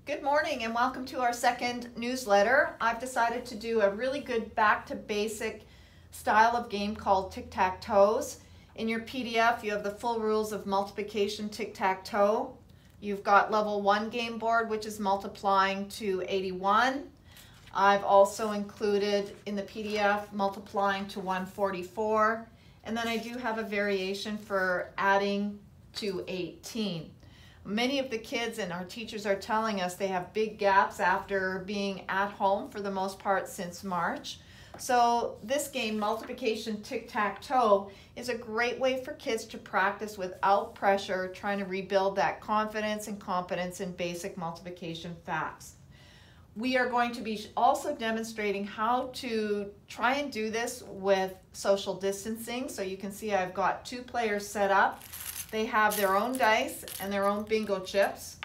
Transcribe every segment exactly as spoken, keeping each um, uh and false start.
Good morning and welcome to our second newsletter. I've decided to do a really good back to basic style of game called Tic Tac Toes. In your P D F you have the full rules of Multiplication Tic Tac Toe. You've got level one game board, which is multiplying to eighty-one. I've also included in the P D F multiplying to one forty-four, and then I do have a variation for adding to eighteen. Many of the kids and our teachers are telling us they have big gaps after being at home for the most part since March. So this game, Multiplication Tic Tac Toe, is a great way for kids to practice without pressure, trying to rebuild that confidence and competence in basic multiplication facts. We are going to be also demonstrating how to try and do this with social distancing. So you can see I've got two players set up. They have their own dice and their own bingo chips.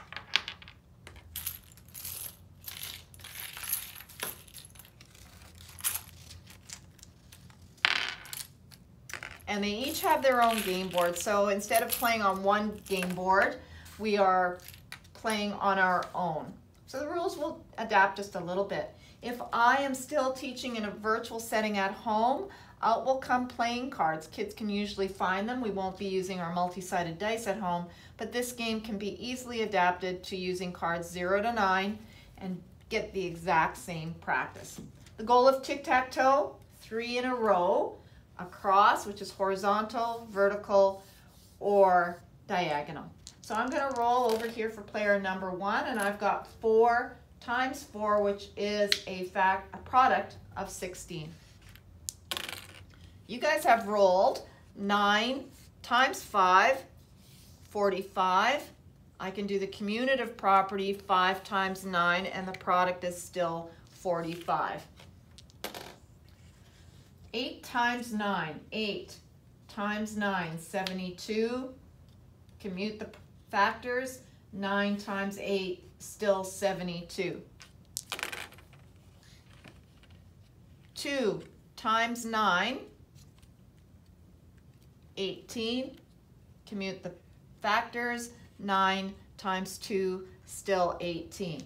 And they each have their own game board. So instead of playing on one game board, we are playing on our own. So the rules will adapt just a little bit. If I am still teaching in a virtual setting at home, out will come playing cards. Kids can usually find them. We won't be using our multi-sided dice at home, but this game can be easily adapted to using cards zero to nine and get the exact same practice. The goal of tic-tac-toe, three in a row, across, which is horizontal, vertical, or diagonal. So I'm going to roll over here for player number one, and I've got four times four, which is a fact, a product of sixteen. You guys have rolled nine times five, forty-five. I can do the commutative property, five times nine, and the product is still forty-five. eight times nine, eight times nine, seventy-two. Commute the factors, nine times eight, still seventy-two. two times nine, eighteen. Commute the factors, nine times two, still eighteen.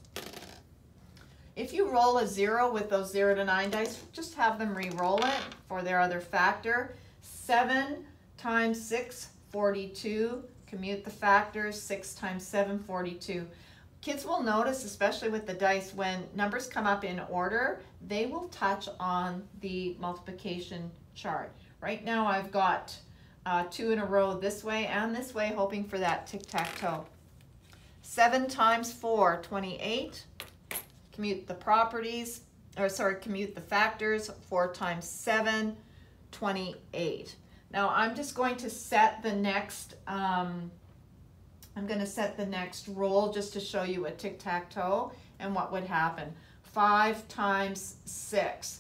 If you roll a zero with those zero to nine dice, just have them re-roll it for their other factor. seven times six, forty-two. Commute the factors, six times seven, forty-two. Kids will notice, especially with the dice, when numbers come up in order, they will touch on the multiplication chart. Right now I've got uh, two in a row this way and this way, hoping for that tic-tac-toe. seven times four, twenty-eight. Commute the properties, or sorry, commute the factors, four times seven, twenty-eight. Now I'm just going to set the next, um, I'm going to set the next roll just to show you a tic-tac-toe and what would happen. five times six.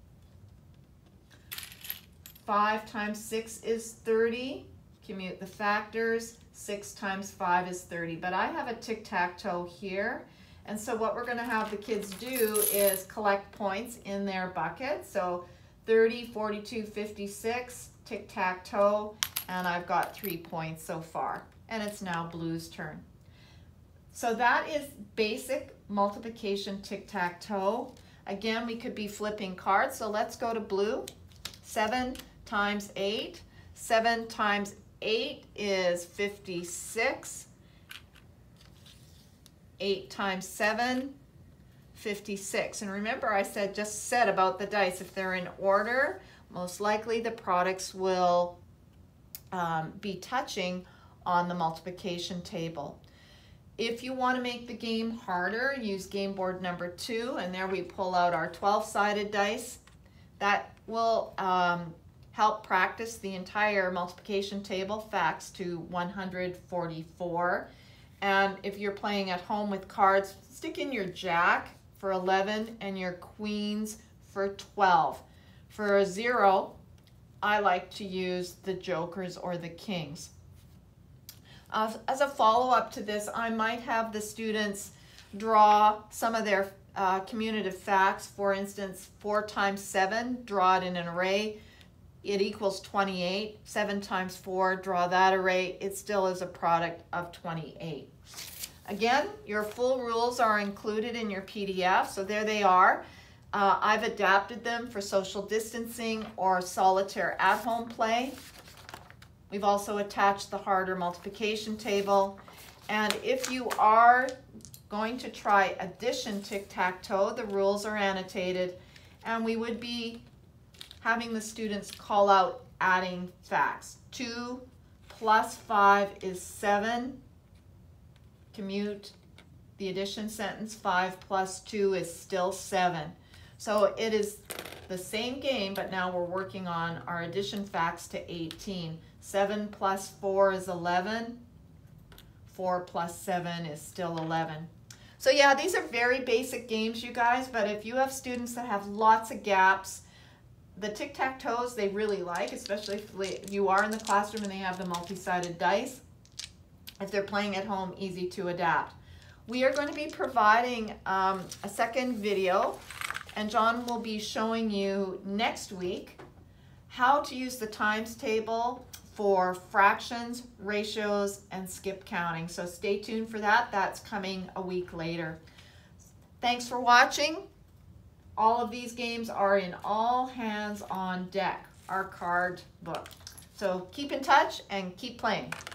five times six is thirty. Commute the factors. six times five is thirty. But I have a tic-tac-toe here. And so what we're going to have the kids do is collect points in their bucket. So thirty, forty-two, fifty-six, tic-tac-toe, and I've got three points so far. And it's now Blue's turn. So that is basic multiplication tic-tac-toe. Again, we could be flipping cards. So let's go to Blue. seven times eight. seven times eight is fifty-six. eight times seven, fifty-six. And remember I said just said about the dice, if they're in order, most likely the products will um, be touching on the multiplication table. If you want to make the game harder, use game board number two, and there we pull out our twelve-sided dice. That will um, help practice the entire multiplication table, facts to one hundred forty-four. And if you're playing at home with cards, stick in your jack for eleven and your queens for twelve. For a zero, I like to use the jokers or the kings. Uh, as a follow-up to this, I might have the students draw some of their uh, commutative facts. For instance, four times seven, draw it in an array. It equals twenty-eight. seven times four, draw that array. It still is a product of twenty-eight. Again, your full rules are included in your P D F, so there they are. Uh, I've adapted them for social distancing or solitaire at-home play. We've also attached the harder multiplication table. And if you are going to try addition tic-tac-toe, the rules are annotated, and we would be having the students call out adding facts. Two plus five is seven. Commute the addition sentence. Five plus two is still seven. So it is the same game, but now we're working on our addition facts to eighteen. seven plus four is eleven. four plus seven is still eleven. So yeah, these are very basic games, you guys, but if you have students that have lots of gaps, the tic-tac-toes they really like, especially if you are in the classroom and they have the multi-sided dice. If they're playing at home, easy to adapt. We are going to be providing um, a second video, and John will be showing you next week how to use the times table for fractions, ratios, and skip counting. So stay tuned for that. That's coming a week later. Thanks for watching. All of these games are in All Hands on Deck, our card book. So keep in touch and keep playing.